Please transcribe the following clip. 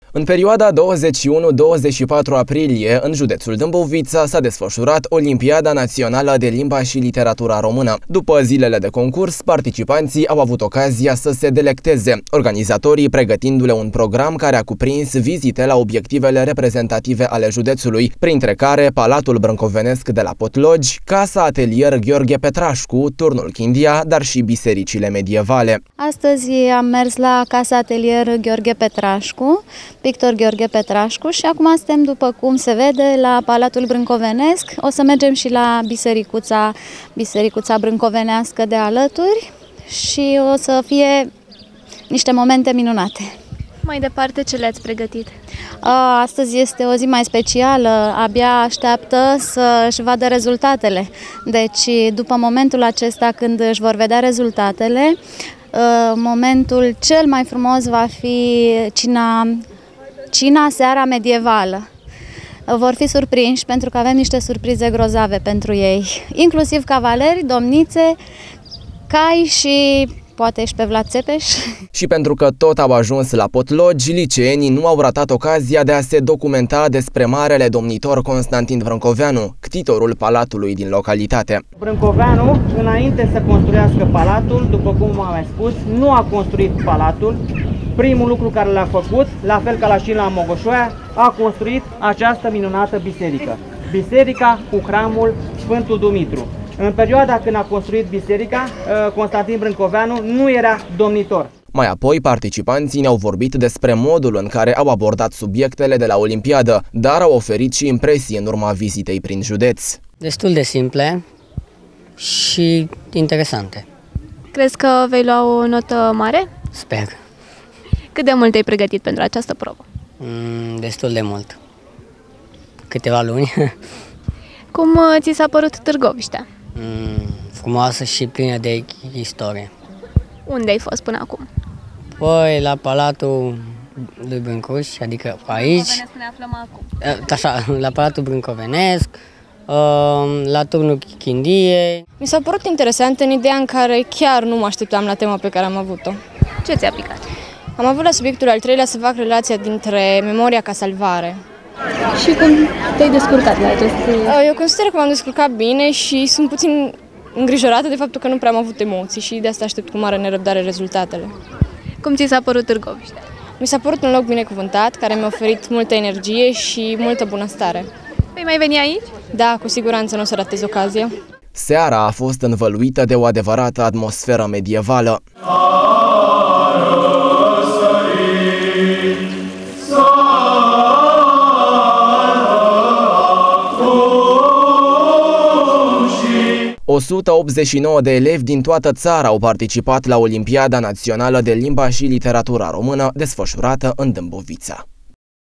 În perioada 21-24 aprilie, în județul Dâmbovița, s-a desfășurat Olimpiada Națională de Limba și Literatura Română. După zilele de concurs, participanții au avut ocazia să se delecteze, organizatorii pregătindu-le un program care a cuprins vizite la obiectivele reprezentative ale județului, printre care Palatul Brâncovenesc de la Potlogi, Casa Atelier Gheorghe Petrașcu, Turnul Chindia, dar și bisericile medievale. Astăzi am mers la Casa Atelier Gheorghe Petrașcu, Pictor Gheorghe Petrașcu, și acum suntem, după cum se vede, la Palatul Brâncovenesc. O să mergem și la bisericuța brâncovenească de alături și o să fie niște momente minunate. Mai departe, ce le-ați pregătit? Astăzi este o zi mai specială, abia așteaptă să-și vadă rezultatele. Deci, după momentul acesta, când își vor vedea rezultatele, momentul cel mai frumos va fi cina seara medievală. Vor fi surprinși pentru că avem niște surprize grozave pentru ei, inclusiv cavaleri, domnițe, cai și poate și pe Vlad Țepeș. Și pentru că tot au ajuns la Potlogi, liceenii nu au ratat ocazia de a se documenta despre marele domnitor Constantin Brâncoveanu, ctitorul palatului din localitate. Brâncoveanu, înainte să construiască palatul, după cum am mai spus, nu a construit palatul. Primul lucru care l-a făcut, la fel ca la și la Mogoșoaia, a construit această minunată biserică. Biserica cu hramul Sfântul Dumitru. În perioada când a construit biserica, Constantin Brâncoveanu nu era domnitor. Mai apoi, participanții ne-au vorbit despre modul în care au abordat subiectele de la Olimpiadă, dar au oferit și impresii în urma vizitei prin județ. Destul de simple și interesante. Crezi că vei lua o notă mare? Sper. Cât de mult ai pregătit pentru această probă? Destul de mult. Câteva luni. Cum ți s-a părut Târgoviștea? Frumoasă și plină de istorie. Unde ai fost până acum? Păi la Palatul lui Brâncovești, adică aici. Ne aflăm acum. Așa, la Palatul Brâncovenesc, la Turnul Chindiei. Mi s-a părut interesant în ideea în care chiar nu mă așteptam la tema pe care am avut-o. Ce ți-a picat? Am avut la subiectul al treilea să fac relația dintre memoria ca salvare. Și cum te-ai descurcat la acest... Eu consider că m-am descurcat bine și sunt puțin îngrijorată de faptul că nu prea am avut emoții și de asta aștept cu mare nerăbdare rezultatele. Cum ți s-a părut Târgoviștea? Mi s-a părut un loc binecuvântat, care mi-a oferit multă energie și multă bunăstare. Vei mai veni aici? Da, cu siguranță nu o să ratez ocazia. Seara a fost învăluită de o adevărată atmosferă medievală. O 189 de elevi din toată țara au participat la Olimpiada Națională de Limba și Literatura Română, desfășurată în Dâmbovița.